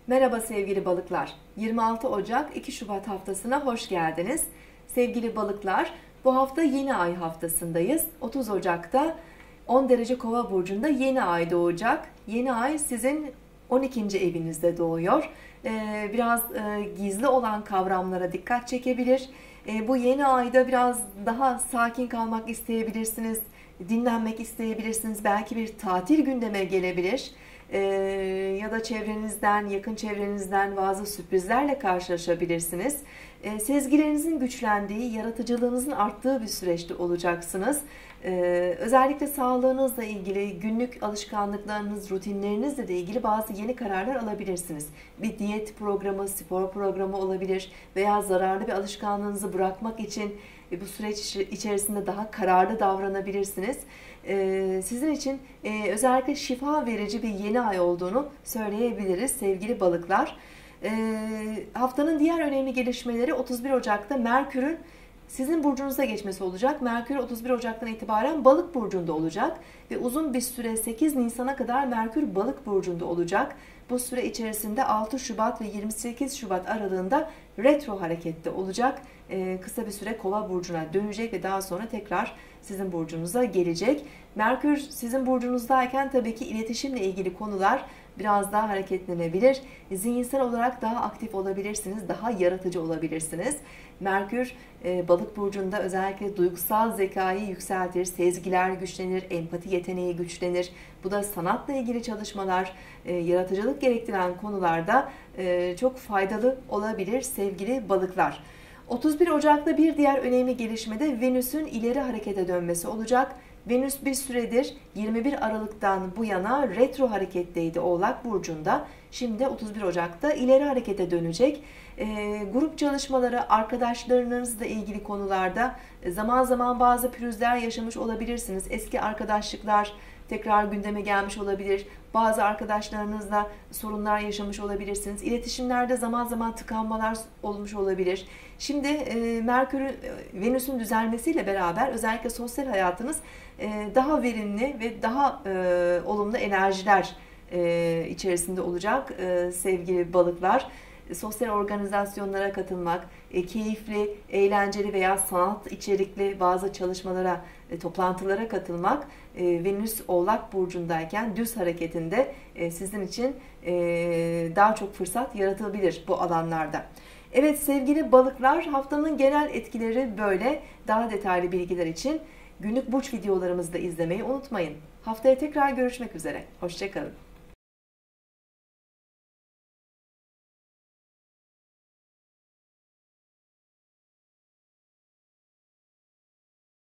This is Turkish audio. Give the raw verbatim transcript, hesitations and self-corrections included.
Merhaba sevgili balıklar. yirmi altı Ocak iki Şubat haftasına hoş geldiniz. Sevgili balıklar, bu hafta yeni ay haftasındayız. otuz Ocak'ta on derece Kova burcunda yeni ay doğacak. Yeni ay sizin on ikinci evinizde doğuyor. Ee, biraz e, gizli olan kavramlara dikkat çekebilir. E, bu yeni ayda biraz daha sakin kalmak isteyebilirsiniz. Dinlenmek isteyebilirsiniz. Belki bir tatil gündeme gelebilir. Ee, ya da çevrenizden, yakın çevrenizden bazı sürprizlerle karşılaşabilirsiniz. Ee, sezgilerinizin güçlendiği, yaratıcılığınızın arttığı bir süreçte olacaksınız. Ee, özellikle sağlığınızla ilgili, günlük alışkanlıklarınız, rutinlerinizle de ilgili bazı yeni kararlar alabilirsiniz. Bir diyet programı, spor programı olabilir veya zararlı bir alışkanlığınızı bırakmak için bu süreç içerisinde daha kararlı davranabilirsiniz. Sizin için özellikle şifa verici bir yeni ay olduğunu söyleyebiliriz sevgili balıklar. Haftanın diğer önemli gelişmeleri otuz bir Ocak'ta Merkür'ün sizin burcunuza geçmesi olacak. Merkür otuz bir Ocak'tan itibaren Balık burcunda olacak ve uzun bir süre sekiz Nisan'a kadar Merkür Balık burcunda olacak. Bu süre içerisinde altı Şubat ve yirmi sekiz Şubat aralığında retro harekette olacak. Ee, kısa bir süre Kova burcuna dönecek ve daha sonra tekrar sizin burcunuza gelecek. Merkür sizin burcunuzdayken tabii ki iletişimle ilgili konular biraz daha hareketlenebilir. Zihinsel olarak daha aktif olabilirsiniz, daha yaratıcı olabilirsiniz. Merkür e, Balık burcunda özellikle duygusal zekayı yükseltir, sezgiler güçlenir, empati yeteneği güçlenir. Bu da sanatla ilgili çalışmalar, e, yaratıcılık gerektiren konularda e, çok faydalı olabilir sevgili balıklar. otuz bir Ocak'ta bir diğer önemli gelişme de Venüs'ün ileri harekete dönmesi olacak. Venüs bir süredir yirmi bir Aralık'tan bu yana retro hareketteydi Oğlak burcunda. Şimdi otuz bir Ocak'ta ileri harekete dönecek. E, grup çalışmaları, arkadaşlarınızla ilgili konularda zaman zaman bazı pürüzler yaşamış olabilirsiniz. Eski arkadaşlıklar tekrar gündeme gelmiş olabilir. Bazı arkadaşlarınızla sorunlar yaşamış olabilirsiniz. İletişimlerde zaman zaman tıkanmalar olmuş olabilir. Şimdi e, Merkür'ün, Venüs'ün düzelmesiyle beraber özellikle sosyal hayatınız e, daha verimli ve daha e, olumlu enerjiler e, içerisinde olacak e, sevgili balıklar. Sosyal organizasyonlara katılmak, e, keyifli, eğlenceli veya sanat içerikli bazı çalışmalara, e, toplantılara katılmak e, Venüs Oğlak burcundayken düz hareketinde e, sizin için e, daha çok fırsat yaratabilir bu alanlarda. Evet sevgili balıklar, haftanın genel etkileri böyle. Daha detaylı bilgiler için günlük burç videolarımızı da izlemeyi unutmayın. Haftaya tekrar görüşmek üzere. Hoşça kalın.